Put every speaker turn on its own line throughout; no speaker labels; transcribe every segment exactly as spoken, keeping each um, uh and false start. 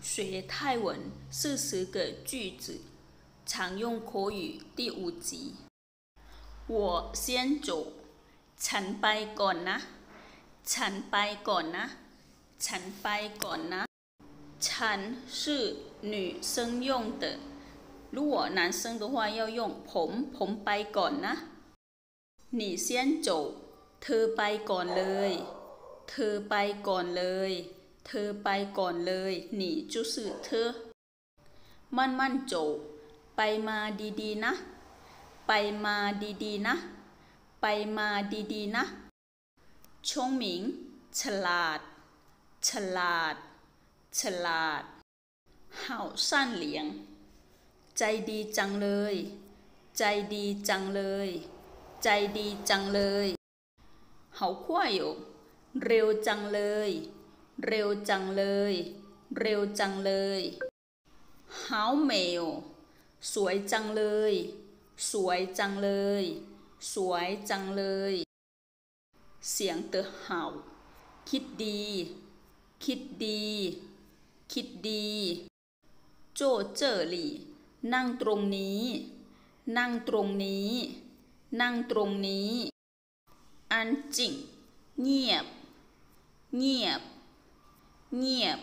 学泰文四十个句子，常用口语第五集。我先走，ฉันไปก่อนนะ ฉันไปก่อนนะ ฉันไปก่อนนะ。ฉัน是女生用的，如果男生的话要用ผม ผมไปก่อนนะ。你先走，เธอไปก่อนเลย เธอไปก่อนเลย เธอไปก่อนเลย你就是เธอมั่นมั่นโจไปมาดีๆนะ ไปมาดีๆนะ ไปมาดีๆนะ聪明ฉลาด ฉลาด ฉลาด好善良ใจดีจังเลย ใจดีจังเลย ใจดีจังเลย好快哦เร็วจังเลยเร็วจังเลยเร็วจังเลย好美哦สวยจังเลยสวยจังเลยสวยจังเลยเสียงเตอ好คิดดีคิดดีคิดดี坐这里นั่งตรงนี้นั่งตรงนี้นั่งตรงนี้安静เงียบเงียบเงียบ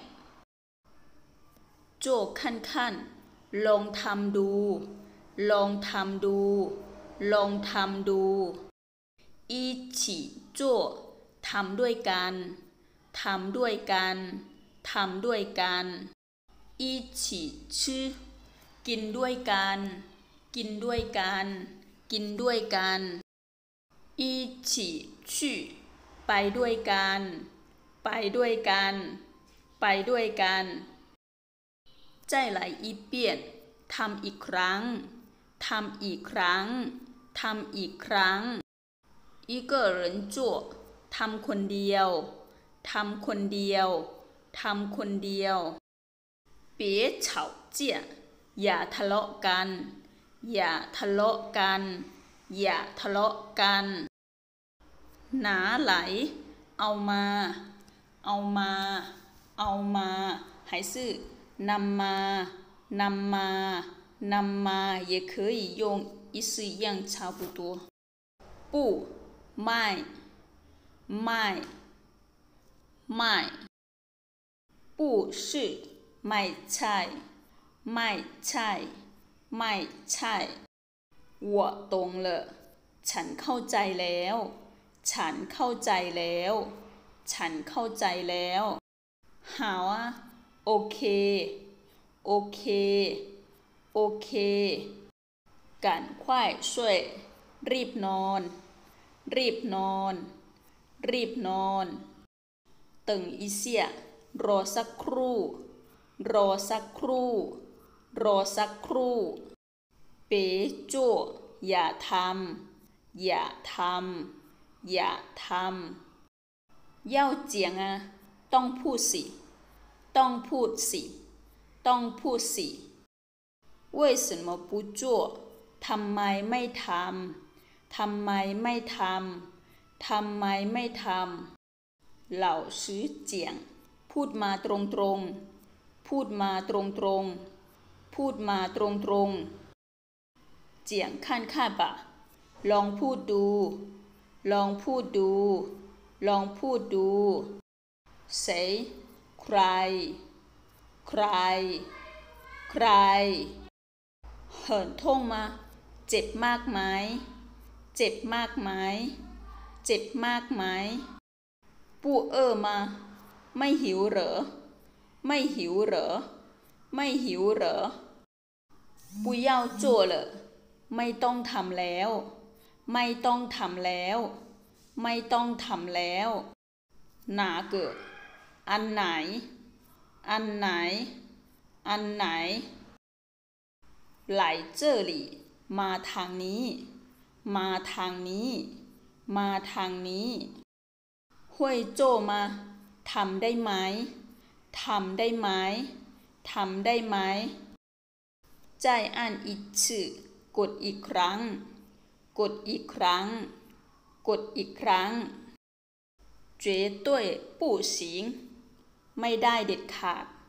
โจขั้นขั้นลองทำดูลองทำดูลองทำดูอีฉีโจทำด้วยกันทำด้วยกันทำด้วยกันอีฉีชื่อกินด้วยกันกินด้วยกันกินด้วยกันอีฉีชื่อไปด้วยกันไปด้วยกันไปด้วยกัน再来一遍ทำอีกครั้งทำอีกครั้งทำอีกครั้ง一个人做ทำคนเดียวทำคนเดียวทำคนเดียว别吵架อย่าทะเลาะกันอย่าทะเลาะกันอย่าทะเลาะกันหนาไหลเอามาเอามาเอามา还是นำมานำมานำมา也可以用意思一样差不多不ไม่ไม่ไม่不是ไม่ใช่ไม่ใช่ไม่ใช่我懂了ฉันเข้าใจแล้วฉันเข้าใจแล้วฉันเข้าใจแล้ว好啊โอเคโอเคโอเค赶快睡รีบนอนรีบนอนรีบนอน等一下รอสักครู่รอสักครู่รอสักครู่别做อย่าทำอย่าทำอย่าทำ要讲啊ต้องพูดสิต้องพูดสิต้องพูดสิ为什么不做ทำไมไม่ทำทำไมไม่ทำทำไมไม่ทำ老实讲พูดมาตรงๆพูดมาตรงๆพูดมาตรงๆ讲看看吧ลองพูดดูลองพูดดูลองพูดดู谁ใครใครใครเหินท่งมาเจ็บมากไหมเจ็บมากไหมเจ็บมากไหมปูเออมาไม่หิวเหรอไม่หิวเหรอไม่หิวเหรอ不要做了ไม่ต้องทำแล้วไม่ต้องทำแล้วไม่ต้องทำแล้ว哪个อันไหนอันไหนอันไหน来这里มาทางนี้มาทางนี้มาทางนี้会做มาทำได้ไหมทำได้ไหมทำได้ไหม再按一次กดอีกครั้งกดอีกครั้งกดอีกครั้ง绝对不行ไม่ได้เด็ดขาด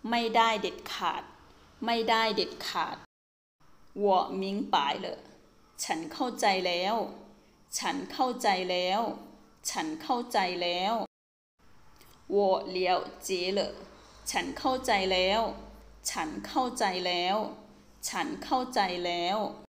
ไม่ได้เด็ดขาดไม่ได้เด็ดขาด我明白了ฉันเข้าใจแล้วฉันเข้าใจแล้วฉันเข้าใจแล้ว我了解了ฉันเข้าใจแล้วฉันเข้าใจแล้วฉันเข้าใจแล้ว